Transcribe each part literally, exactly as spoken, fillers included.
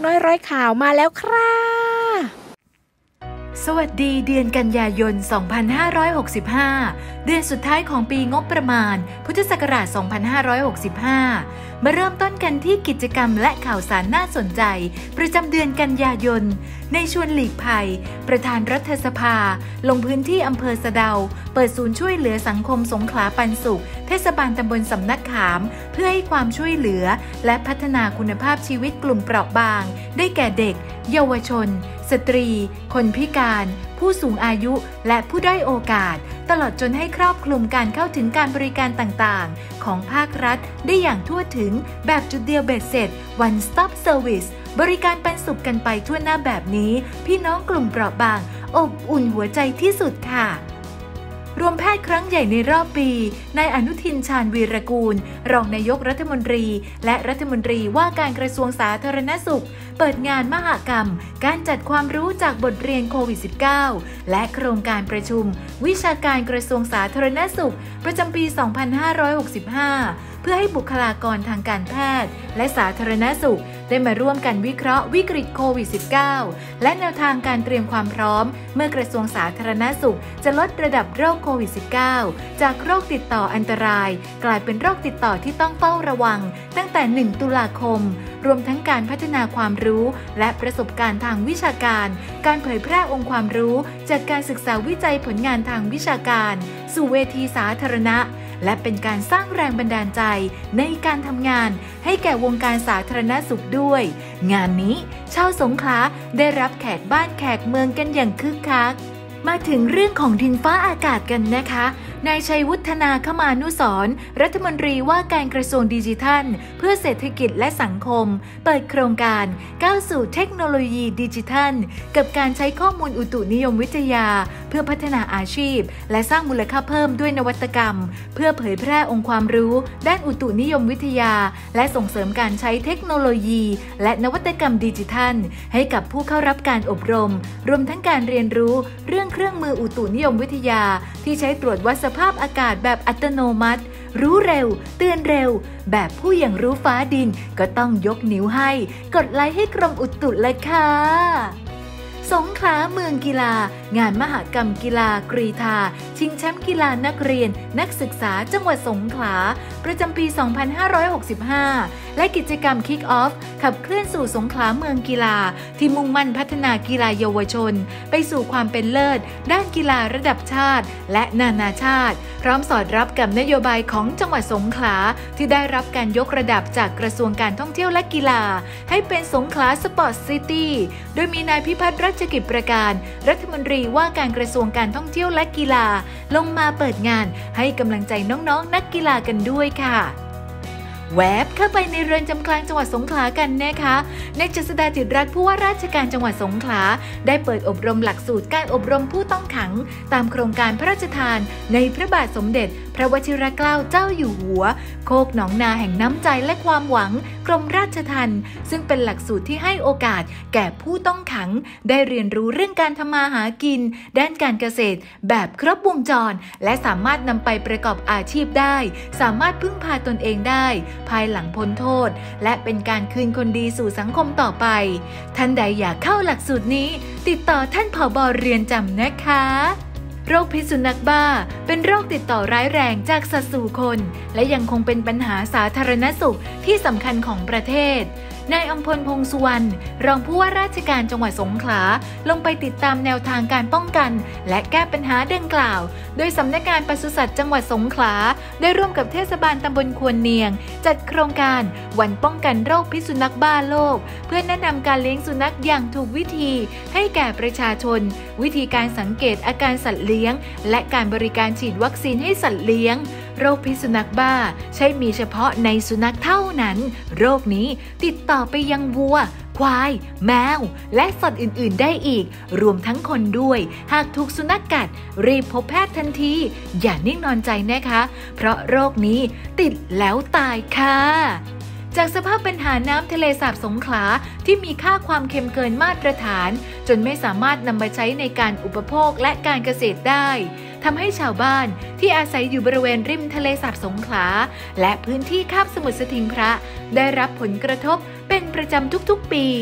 น้อยร้อยข่าวมาแล้วครับสวัสดีเดือนกันยายน สองพันห้าร้อยหกสิบห้า เดือนสุดท้ายของปีงบประมาณ พุทธศักราช สองพันห้าร้อยหกสิบห้า มาเริ่มต้นกันที่กิจกรรมและข่าวสารน่าสนใจประจำเดือนกันยายน ในชวนหลีกภัย ประธานรัฐสภา ลงพื้นที่อำเภอสะเดา เปิดศูนย์ช่วยเหลือสังคมสงขลาปันสุข เทศบาลตำบลสำนักขามเพื่อให้ความช่วยเหลือและพัฒนาคุณภาพชีวิตกลุ่มเปราะบางได้แก่เด็กเยาวชนสตรีคนพิการผู้สูงอายุและผู้ด้อยโอกาสตลอดจนให้ครอบคลุมการเข้าถึงการบริการต่างๆของภาครัฐได้อย่างทั่วถึงแบบจุดเดียวเบ็ดเสร็จ One Stop Service บริการปันสุขกันไปทั่วหน้าแบบนี้พี่น้องกลุ่มเปราะบางอบอุ่นหัวใจที่สุดค่ะรวมแพทย์ครั้งใหญ่ในรอบปีนายอนุทินชาญวีรกูลรองนายกรัฐมนตรีและรัฐมนตรีว่าการกระทรวงสาธารณสุขเปิดงานมหกรรมการจัดความรู้จากบทเรียนโควิด สิบเก้า และโครงการประชุมวิชาการกระทรวงสาธารณสุขประจำปี สองพันห้าร้อยหกสิบห้า เพื่อให้บุคลากรทางการแพทย์และสาธารณสุขได้มาร่วมกันวิเคราะห์วิกฤตโควิด สิบเก้า และแนวทางการเตรียมความพร้อมเมื่อกระทรวงสาธารณสุขจะลดระดับโรคโควิด สิบเก้า จากโรคติดต่ออันตรายกลายเป็นโรคติดต่อที่ต้องเฝ้าระวังตั้งแต่ หนึ่ง ตุลาคมรวมทั้งการพัฒนาความรู้และประสบการณ์ทางวิชาการการเผยแพร่องค์ความรู้จากการศึกษาวิจัยผลงานทางวิชาการสู่เวทีสาธารณะและเป็นการสร้างแรงบันดาลใจในการทำงานให้แก่วงการสาธารณสุขด้วยงานนี้ชาวสงขลาได้รับแขกบ้านแขกเมืองกันอย่างคึกคักมาถึงเรื่องของดินฟ้าอากาศกันนะคะนายชัยวุฒนาคมานุสรณ์รัฐมนตรีว่าการกระทรวงดิจิทัลเพื่อเศรษฐกิจและสังคมเปิดโครงการก้าวสู่เทคโนโลยีดิจิทัลกับการใช้ข้อมูลอุตุนิยมวิทยาเพื่อพัฒนาอาชีพและสร้างมูลค่าเพิ่มด้วยนวัตกรรมเพื่อเผยแพร่องค์ความรู้ด้านอุตุนิยมวิทยาและส่งเสริมการใช้เทคโนโลยีและนวัตกรรมดิจิทัลให้กับผู้เข้ารับการอบรมรวมทั้งการเรียนรู้เรื่องเครื่องมืออุตุนิยมวิทยาที่ใช้ตรวจวัดสภาพอากาศแบบอัตโนมัติรู้เร็วเตือนเร็วแบบผู้อย่างรู้ฟ้าดินก็ต้องยกนิ้วให้กดไลค์ให้กรมอุตุเลยค่ะสงขลาเมืองกีฬางานมหกรรมกีฬากรีฑาชิงแชมป์กีฬานักเรียนนักศึกษาจังหวัดสงขลาประจำปี สองพันห้าร้อยหกสิบห้า และกิจกรรม Kick Off ขับเคลื่อนสู่สงขลาเมืองกีฬาที่มุ่งมั่นพัฒนากีฬาเยาวชนไปสู่ความเป็นเลิศด้านกีฬาระดับชาติและนานาชาติพร้อมสอดรับกับนโยบายของจังหวัดสงขลาที่ได้รับการยกระดับจากกระทรวงการท่องเที่ยวและกีฬาให้เป็นสงขลาสปอร์ตซิตี้โดยมีนายพิพัฒน์รัชกิจประการรัฐมนตรีว่าการกระทรวงการท่องเที่ยวและกีฬาลงมาเปิดงานให้กำลังใจน้องๆ นักกีฬากันด้วยค่ะแวบเข้าไปในเรือนจำกลางจังหวัดสงขลากันนะคะนายเจษฎาจิตรัตน์ผู้ว่าราชการจังหวัดสงขลาได้เปิดอบรมหลักสูตรการอบรมผู้ต้องขังตามโครงการพระราชทานในพระบาทสมเด็จพระวชิรเกล้าเจ้าอยู่หัวโคกหนองนาแห่งน้ำใจและความหวังกรมราชทัณฑ์ซึ่งเป็นหลักสูตรที่ให้โอกาสแก่ผู้ต้องขังได้เรียนรู้เรื่องการทำมาหากินด้านการเกษตรแบบครบวงจรและสามารถนำไปประกอบอาชีพได้สามารถพึ่งพาตนเองได้ภายหลังพ้นโทษและเป็นการคืนคนดีสู่สังคมต่อไปท่านใดอยากเข้าหลักสูตรนี้ติดต่อท่านผบ.เรือนจำนะคะโรคพิษสุนัขบ้าเป็นโรคติดต่อร้ายแรงจากสัตว์สู่คนและยังคงเป็นปัญหาสาธารณสุขที่สำคัญของประเทศนายอำพลพงษ์สุวรรณรองผู้ว่าราชการจังหวัดสงขลาลงไปติดตามแนวทางการป้องกันและแก้ปัญหาดังกล่าวโดยสำนักงานปศุสัตว์จังหวัดสงขลาได้ร่วมกับเทศบาลตำบลควนเนียงจัดโครงการวันป้องกันโรคพิษสุนัขบ้าโลกเพื่อแนะนำการเลี้ยงสุนัขอย่างถูกวิธีให้แก่ประชาชนวิธีการสังเกตอาการสัตว์เลี้ยงและการบริการฉีดวัคซีนให้สัตว์เลี้ยงโรคพิษสุนัขบ้าใช่มีเฉพาะในสุนัขเท่านั้นโรคนี้ติดต่อไปยังวัวควายแมวและสัตว์อื่นๆได้อีกรวมทั้งคนด้วยหากถูกสุนัขกัดรีบพบแพทย์ทันทีอย่านิ่งนอนใจนะคะเพราะโรคนี้ติดแล้วตายค่ะจากสภาพปัญหาน้ำทะเลสาบสงขลาที่มีค่าความเค็มเกินมาตรฐานจนไม่สามารถนำมาใช้ในการอุปโภคและการเกษตรได้ทำให้ชาวบ้านที่อาศัยอยู่บริเวณริมทะเลสาบสงขลาและพื้นที่คาบสมุทรสทิงพระได้รับผลกระทบเป็นประจำทุกๆปี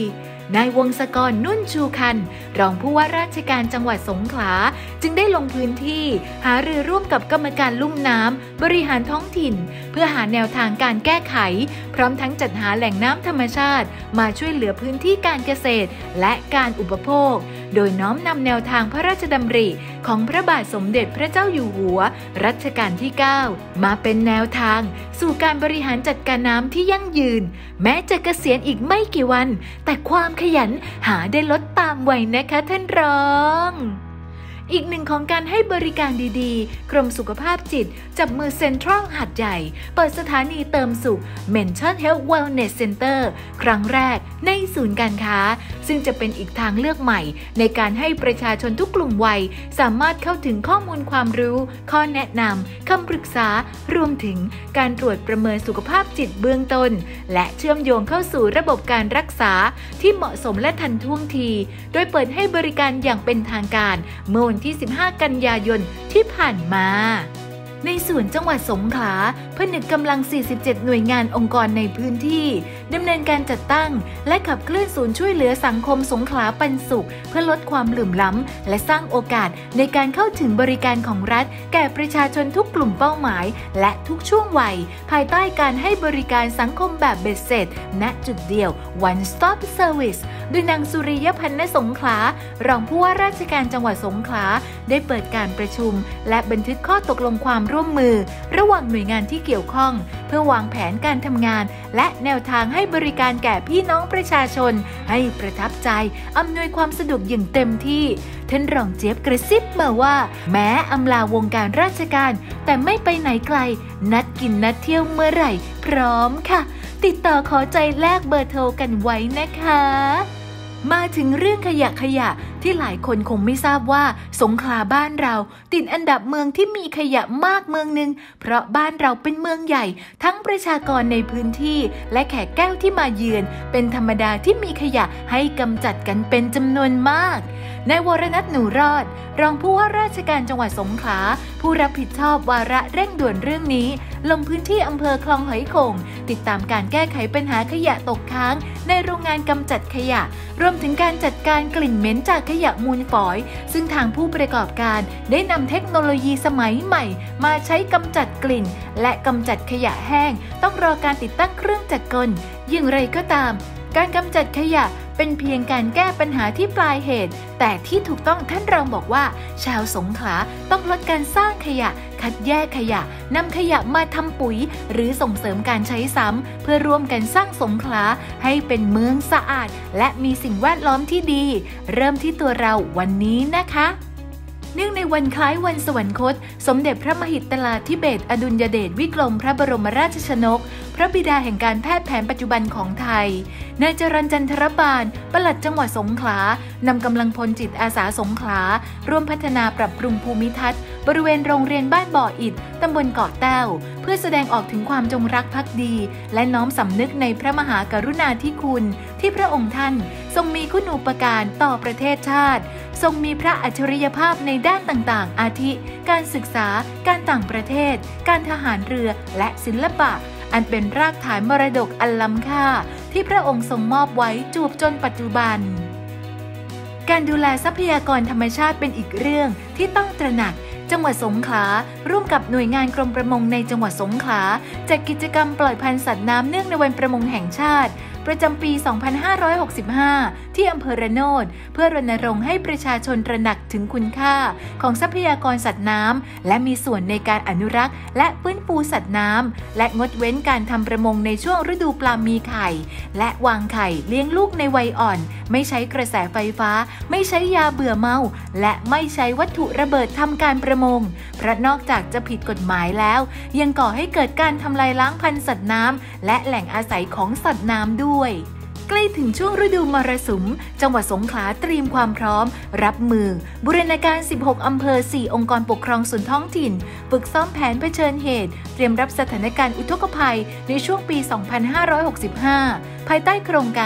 นายวงศกร นุ่นชูคันรองผู้ว่าราชการจังหวัดสงขลาจึงได้ลงพื้นที่หารือร่วมกับกรรมการลุ่มน้ำบริหารท้องถิ่นเพื่อหาแนวทางการแก้ไขพร้อมทั้งจัดหาแหล่งน้ำธรรมชาติมาช่วยเหลือพื้นที่การเกษตรและการอุปโภคโดยน้อมนำแนวทางพระราชดำริของพระบาทสมเด็จพระเจ้าอยู่หัวรัชกาลที่ เก้า มาเป็นแนวทางสู่การบริหารจัดการน้ำที่ยั่งยืนแม้จะเกษียณอีกไม่กี่วันแต่ความขยันหาได้ลดตามวัยนะคะท่านรองอีกหนึ่งของการให้บริการดีๆกรมสุขภาพจิตจับมือเซ็นทรัลหาดใหญ่เปิดสถานีเติมสุข Mental Health Wellness Center ครั้งแรกในศูนย์การค้าซึ่งจะเป็นอีกทางเลือกใหม่ในการให้ประชาชนทุกกลุ่มวัยสามารถเข้าถึงข้อมูลความรู้ข้อแนะนำคำปรึกษารวมถึงการตรวจประเมินสุขภาพจิตเบื้องต้นและเชื่อมโยงเข้าสู่ระบบการรักษาที่เหมาะสมและทันท่วงทีโดยเปิดให้บริการอย่างเป็นทางการเมื่อวันที่ สิบห้า กันยายนที่ผ่านมาในส่วนจังหวัดสงขลาผนึกกำลัง สี่สิบเจ็ด หน่วยงานองค์กรในพื้นที่ดำเนินการจัดตั้งและขับเคลื่อนศูนย์ช่วยเหลือสังคมสงขลาปันสุขเพื่อลดความเหลื่อมล้ำและสร้างโอกาสในการเข้าถึงบริการของรัฐแก่ประชาชนทุกกลุ่มเป้าหมายและทุกช่วงวัยภายใต้การให้บริการสังคมแบบเบ็ดเสร็จณจุดเดียว One Stop Service โดยนางสุริยพันธ์ณสงขลารองผู้ว่าราชการจังหวัดสงขลาได้เปิดการประชุมและบันทึกข้อตกลงความร่วมมือระหว่างหน่วยงานที่เกี่ยวข้องเพื่อวางแผนการทำงานและแนวทางให้บริการแก่พี่น้องประชาชนให้ประทับใจอำนวยความสะดวกอย่างเต็มที่ท่านรองเจี๊ยบกระซิบมาว่าแม้อำลาวงการราชการแต่ไม่ไปไหนไกลนัดกินนัดเที่ยวเมื่อไหร่พร้อมค่ะติดต่อขอใจแลกเบอร์โทรกันไว้นะคะมาถึงเรื่องขยะขยะที่หลายคนคงไม่ทราบว่าสงขลาบ้านเราติดอันดับเมืองที่มีขยะมากเมืองหนึ่งเพราะบ้านเราเป็นเมืองใหญ่ทั้งประชากรในพื้นที่และแขกแก้วที่มาเยือนเป็นธรรมดาที่มีขยะให้กำจัดกันเป็นจำนวนมากนายวรณัฐ หนูรอดรองผู้ว่าราชการจังหวัดสงขลาผู้รับผิดชอบวาระเร่งด่วนเรื่องนี้ลงพื้นที่อำเภอคลองหอยโข่งติดตามการแก้ไขปัญหาขยะตกค้างในโรงงานกำจัดขยะรวมถึงการจัดการกลิ่นเหม็นจากขยะมูลฝอยซึ่งทางผู้ประกอบการได้นำเทคโนโลยีสมัยใหม่มาใช้กำจัดกลิ่นและกำจัดขยะแห้งต้องรอการติดตั้งเครื่องจักรกลอย่างไรก็ตามการกำจัดขยะเป็นเพียงการแก้ปัญหาที่ปลายเหตุแต่ที่ถูกต้องท่านรองบอกว่าชาวสงขลาต้องลดการสร้างขยะคัดแยกขยะนำขยะมาทำปุ๋ยหรือส่งเสริมการใช้ซ้ำเพื่อร่วมกันสร้างสงขลาให้เป็นเมืองสะอาดและมีสิ่งแวดล้อมที่ดีเริ่มที่ตัวเราวันนี้นะคะเนื่องในวันคล้ายวันสวรรคตสมเด็จพระมหิดลาธิเบศรอดุลยเดชวิกรมพระบรมราชชนกพระบิดาแห่งการแพทย์แผนปัจจุบันของไทยนายจรัญจันทรบาลปลัดจังหวัดสงขลานำกำลังพลจิตอาสาสงขลาร่วมพัฒนาปรับปรุงภูมิทัศน์บริเวณโรงเรียนบ้านบ่ออิฐตำบลเกาะแต้วเพื่อแสดงออกถึงความจงรักภักดีและน้อมสำนึกในพระมหากรุณาธิคุณที่พระองค์ท่านทรงมีคุณูปการต่อประเทศชาติทรงมีพระอัจฉริยภาพในด้านต่างๆอาทิ การศึกษาการต่างประเทศการทหารเรือและศิลปะอันเป็นรากฐานมรดกอันล้ำค่าที่พระองค์ทรงมอบไว้จวบจนปัจจุบันการดูแลทรัพยากรธรรมชาติเป็นอีกเรื่องที่ต้องตระหนักจังหวัดสงขลาร่วมกับหน่วยงานกรมประมงในจังหวัดสงขลาจัดกิจกรรมปล่อยพันธุ์สัตว์น้ำเนื่องในวันประมงแห่งชาติประจำปี สองพันห้าร้อยหกสิบห้า ที่อำเภอระโนดเพื่อรณรงค์ให้ประชาชนตระหนักถึงคุณค่าของทรัพยากรสัตว์น้ำและมีส่วนในการอนุรักษ์และฟื้นฟูสัตว์น้ำและงดเว้นการทำประมงในช่วงฤดูปลามีไข่และวางไข่เลี้ยงลูกในวัยอ่อนไม่ใช้กระแสไฟฟ้าไม่ใช้ยาเบื่อเมาและไม่ใช้วัตถุระเบิดทำการประมงเพราะนอกจากจะผิดกฎหมายแล้วยังก่อให้เกิดการทำลายล้างพันธุ์สัตว์น้ำและแหล่งอาศัยของสัตว์น้ำด้วยใกล้ถึงช่วงฤดูมรสุมจังหวัดสงขลาเตรียมความพร้อมรับมือบูรณาการสิบหกอำเภอสี่องค์กรปกครองส่วนท้องถิ่นฝึกซ้อมแผนเผชิญเหตุเตรียมรับสถานการณ์อุทกภัยในช่วงปี สองพันห้าร้อยหกสิบห้า ภายใต้โครงการ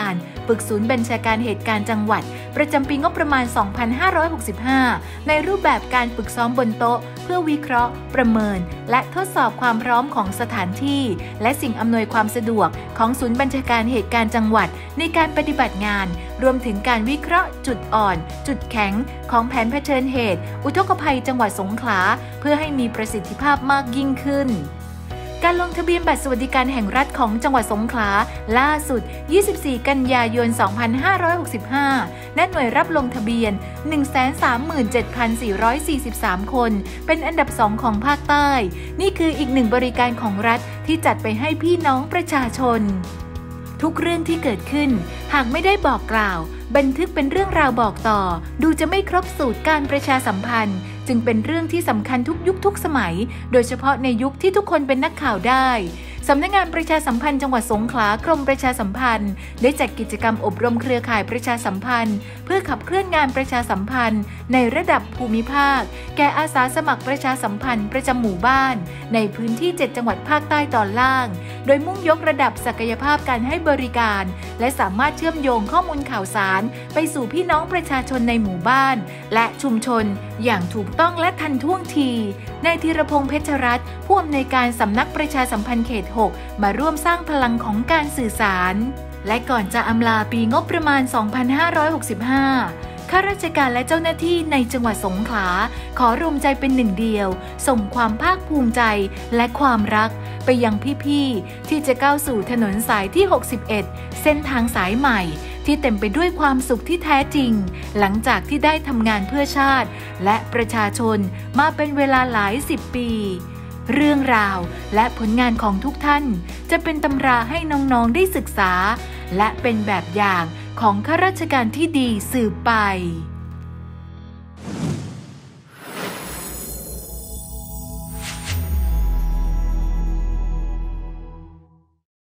ฝึกศูนย์บัญชาการเหตุการณ์จังหวัดประจำปีงบประมาณ สองพันห้าร้อยหกสิบห้า ในรูปแบบการฝึกซ้อมบนโต๊ะเพื่อวิเคราะห์ประเมินและทดสอบความพร้อมของสถานที่และสิ่งอำนวยความสะดวกของศูนย์บัญชาการเหตุการณ์จังหวัดในการปฏิบัติงานรวมถึงการวิเคราะห์จุดอ่อนจุดแข็งของแผนเผชิญเหตุอุทกภัยจังหวัดสงขลาเพื่อให้มีประสิทธิภาพมากยิ่งขึ้นการลงทะเบียนบัตรสวัสดิการแห่งรัฐของจังหวัดสงขลาล่าสุดยี่สิบสี่กันยายนสองพันห้าร้อยหกสิบห้าณหน่วยรับลงทะเบียน หนึ่งแสนสามหมื่นเจ็ดพันสี่ร้อยสี่สิบสาม คนเป็นอันดับสองของภาคใต้นี่คืออีกหนึ่งบริการของรัฐที่จัดไปให้พี่น้องประชาชนทุกเรื่องที่เกิดขึ้นหากไม่ได้บอกกล่าวบันทึกเป็นเรื่องราวบอกต่อดูจะไม่ครบสูตรการประชาสัมพันธ์จึงเป็นเรื่องที่สำคัญทุกยุคทุกสมัยโดยเฉพาะในยุคที่ทุกคนเป็นนักข่าวได้สำนักงานประชาสัมพันธ์จังหวัดสงขลากรมประชาสัมพันธ์ได้จัดกิจกรรมอบรมเครือข่ายประชาสัมพันธ์เพื่อขับเคลื่อนงานประชาสัมพันธ์ในระดับภูมิภาคแก่อาสาสมัครประชาสัมพันธ์ประจำหมู่บ้านในพื้นที่เจ็ดจังหวัดภาคใต้ตอนล่างโดยมุ่งยกระดับศักยภาพการให้บริการและสามารถเชื่อมโยงข้อมูลข่าวสารไปสู่พี่น้องประชาชนในหมู่บ้านและชุมชนอย่างถูกต้องและทันท่วงทีนายธีรพงษ์เพชรรัตน์ผู้อำนวยการสำนักประชาสัมพันธ์เขตหกมาร่วมสร้างพลังของการสื่อสารและก่อนจะอำลาปีงบประมาณ สองพันห้าร้อยหกสิบห้า ข้าราชการและเจ้าหน้าที่ในจังหวัดสงขลาขอรวมใจเป็นหนึ่งเดียวส่งความภาคภูมิใจและความรักไปยังพี่ๆที่จะก้าวสู่ถนนสายที่หกสิบเอ็ดเส้นทางสายใหม่ที่เต็มไปด้วยความสุขที่แท้จริงหลังจากที่ได้ทำงานเพื่อชาติและประชาชนมาเป็นเวลาหลายสิบปีเรื่องราวและผลงานของทุกท่านจะเป็นตำราให้น้องๆได้ศึกษาและเป็นแบบอย่างของข้าราชการที่ดีสืบไป